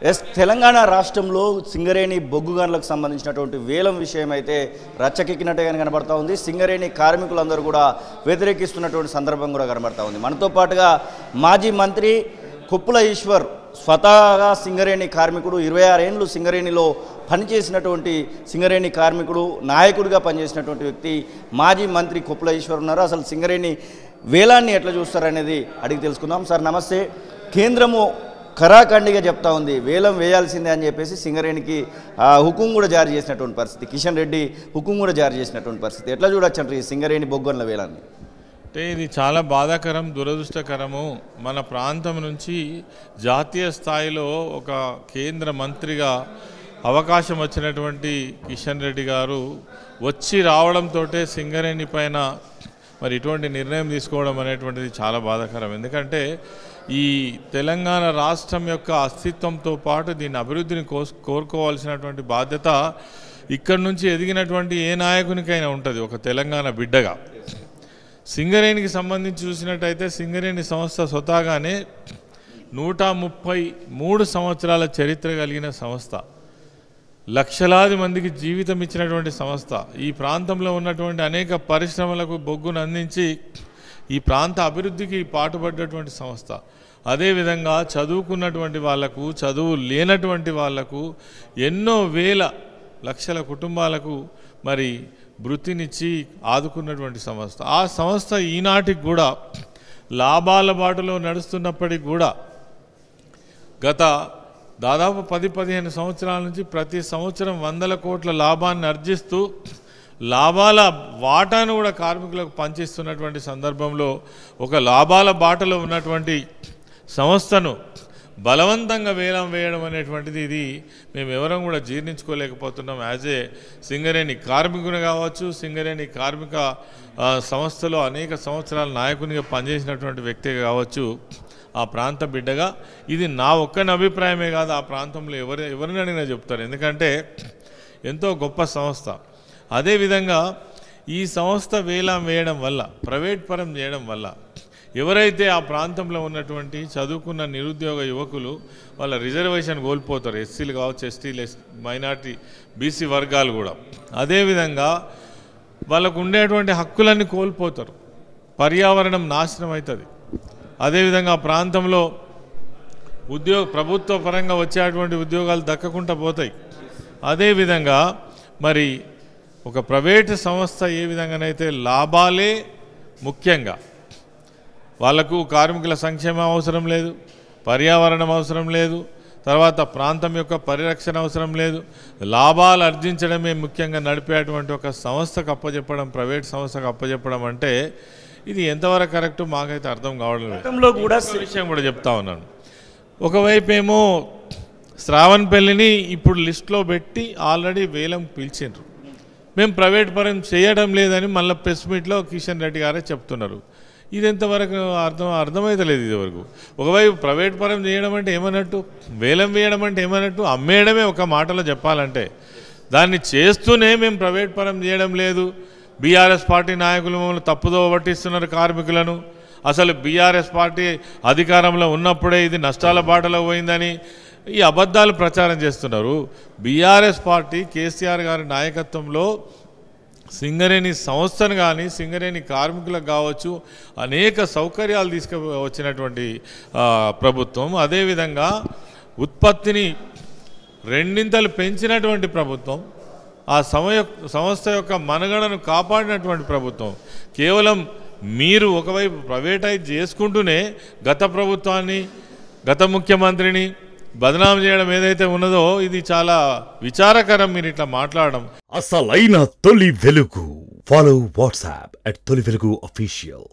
తెలంగాణ రాష్ట్రంలో సింగరేణి బొగ్గు గనులకు సంబంధించినటువంటి వేలం విషయం అయితే రచ్చకెక్కినట్టుగానే కనబడతా ఉంది. సింగరేణి కార్మికులందరూ కూడా వ్యతిరేకిస్తున్నటువంటి సందర్భం కూడా కనబడతా ఉంది. మనతో పాటుగా మాజీ మంత్రి కొప్పుల ఈశ్వర్ స్వతహాగా సింగరేణి కార్మికుడు, 26 ఏళ్ళు సింగరేణిలో పనిచేసినటువంటి సింగరేణి కార్మికుడు, నాయకుడిగా పనిచేసినటువంటి వ్యక్తి మాజీ మంత్రి కొప్పుల ఈశ్వర్ ఉన్నారు. అసలు సింగరేణి వేలాన్ని ఎట్లా చూస్తారనేది అడిగి తెలుసుకుందాం. సార్ నమస్తే. కేంద్రము ఖరాఖండిగా చెప్తా ఉంది వేలం వేయాల్సిందే అని చెప్పేసి సింగరేణికి హుకుం కూడా జారీ చేసినటువంటి పరిస్థితి, కిషన్ రెడ్డి హుకుం కూడా జారీ చేసినటువంటి పరిస్థితి. ఎట్లా చూడొచ్చు అంటారు ఈ సింగరేణి బొగ్గన్ల వేలాన్ని? అంటే ఇది చాలా బాధాకరం, దురదృష్టకరము. మన ప్రాంతం నుంచి జాతీయ స్థాయిలో ఒక కేంద్ర మంత్రిగా అవకాశం వచ్చినటువంటి కిషన్ రెడ్డి గారు వచ్చి రావడంతో సింగరేణి పైన మరి ఇటువంటి నిర్ణయం తీసుకోవడం అనేటువంటిది చాలా బాధాకరం. ఎందుకంటే ఈ తెలంగాణ రాష్ట్రం యొక్క అస్తిత్వంతో పాటు దీని అభివృద్ధిని కోరుకోవాల్సినటువంటి బాధ్యత ఇక్కడి నుంచి ఎదిగినటువంటి ఏ నాయకునికైనా ఉంటుంది ఒక తెలంగాణ బిడ్డగా. సింగరేణికి సంబంధించి చూసినట్టయితే సింగరేణి సంస్థ స్వతహాగానే 133 సంవత్సరాల చరిత్ర కలిగిన సంస్థ, లక్షలాది మందికి జీవితం ఇచ్చినటువంటి సంస్థ, ఈ ప్రాంతంలో ఉన్నటువంటి అనేక పరిశ్రమలకు బొగ్గును అందించి ఈ ప్రాంత అభివృద్ధికి పాటుపడ్డటువంటి సంస్థ. అదేవిధంగా చదువుకున్నటువంటి వాళ్లకు, చదువు లేనటువంటి వాళ్లకు, ఎన్నో వేల లక్షల కుటుంబాలకు మరి వృత్తినిచ్చి ఆదుకున్నటువంటి సంస్థ. ఆ సంస్థ ఈనాటికి కూడా లాభాల బాటలో నడుస్తున్నప్పటికి కూడా గత దాదాపు 10-15 సంవత్సరాల నుంచి ప్రతి సంవత్సరం 100 కోట్ల లాభాన్ని ఆర్జిస్తూ లాభాల వాటాను కూడా కార్మికులకు పంచిస్తున్నటువంటి సందర్భంలో ఒక లాభాల బాటలో ఉన్నటువంటి సంస్థను బలవంతంగా వేలం వేయడం అనేటువంటిది ఇది మేము ఎవరం కూడా జీర్ణించుకోలేకపోతున్నాం. యాజ్ ఏ సింగరేణి కార్మికుని కావచ్చు, సింగరేణి కార్మిక సంస్థలో అనేక సంవత్సరాల నాయకునిగా పనిచేసినటువంటి వ్యక్తి కావచ్చు, ఆ ప్రాంత బిడ్డగా ఇది నా ఒక్కని అభిప్రాయమే కాదు, ఆ ప్రాంతంలో ఎవరిని అడిగినా చెప్తారు. ఎందుకంటే ఎంతో గొప్ప సంస్థ. అదేవిధంగా ఈ సంస్థ వేలం వేయడం వల్ల, ప్రైవేట్ పరం చేయడం వల్ల ఎవరైతే ఆ ప్రాంతంలో ఉన్నటువంటి చదువుకున్న నిరుద్యోగ యువకులు వాళ్ళ రిజర్వేషన్ కోల్పోతారు. ఎస్సీలు కావచ్చు, ఎస్టీలు, మైనార్టీ, బీసీ వర్గాలు కూడా. అదేవిధంగా వాళ్ళకు ఉండేటువంటి హక్కులన్నీ కోల్పోతారు. పర్యావరణం నాశనం అవుతుంది. అదేవిధంగా ఆ ప్రాంతంలో ప్రభుత్వ పరంగా వచ్చేటువంటి ఉద్యోగాలు దక్కకుండా పోతాయి. అదేవిధంగా మరి ఒక ప్రైవేటు సంస్థ ఏ విధంగానైతే లాభాలే ముఖ్యంగా, వాళ్లకు కార్మికుల సంక్షేమం అవసరం లేదు, పర్యావరణం అవసరం లేదు, తర్వాత ప్రాంతం యొక్క పరిరక్షణ అవసరం లేదు, లాభాలు ఆర్జించడమే ముఖ్యంగా నడిపేటువంటి ఒక సంస్థకు అప్పచెప్పడం, ప్రైవేట్ సంస్థకు అప్పచెప్పడం అంటే ఇది ఎంతవరకు కరెక్ట్ మాకైతే అర్థం కావడం లేదు. కూడా విషయం కూడా చెప్తా ఉన్నాను. ఒకవైపు ఏమో శ్రావణపల్లిని ఇప్పుడు లిస్టులో పెట్టి ఆల్రెడీ వేలం పిలిచిండ్రు. మేము ప్రైవేట్ పరం చేయడం లేదని మళ్ళీ ప్రెస్ మీట్లో కిషన్ రెడ్డి గారే చెప్తున్నారు. ఇది ఎంతవరకు అర్థమైతలేదు ఇది వరకు. ఒకవైపు ప్రైవేట్ పరం చేయడం అంటే ఏమన్నట్టు, వేలం వేయడం అంటే ఏమన్నట్టు, అమ్మేయడమే ఒక మాటలో చెప్పాలంటే. దాన్ని చేస్తూనే మేము ప్రైవేట్ పరం చేయడం లేదు, బీఆర్ఎస్ పార్టీ నాయకులు మమ్మల్ని తప్పుదో పట్టిస్తున్నారు కార్మికులను, అసలు బీఆర్ఎస్ పార్టీ అధికారంలో ఉన్నప్పుడే ఇది నష్టాల బాటలో పోయిందని ఈ అబద్ధాలు ప్రచారం చేస్తున్నారు. బీఆర్ఎస్ పార్టీ కేసీఆర్ గారి నాయకత్వంలో సింగరేణి సంస్థను కానీ, సింగరేణి కార్మికులకు కావచ్చు, అనేక సౌకర్యాలు తీసుకువచ్చినటువంటి ప్రభుత్వం. అదేవిధంగా ఉత్పత్తిని 2 పెంచినటువంటి ప్రభుత్వం, ఆ సంస్థ యొక్క మనుగడను కాపాడినటువంటి ప్రభుత్వం. కేవలం మీరు ఒకవైపు ప్రైవేటైజ్ చేసుకుంటూనే గత ప్రభుత్వాన్ని, గత ముఖ్యమంత్రిని బదనాం చేయడం ఏదైతే ఉన్నదో ఇది చాలా విచారకరం. మీరు ఇట్లా మాట్లాడడం. అసలైన తొలి వెలుగు. ఫాలో వాట్సాప్ @తొలి వెలుగు official.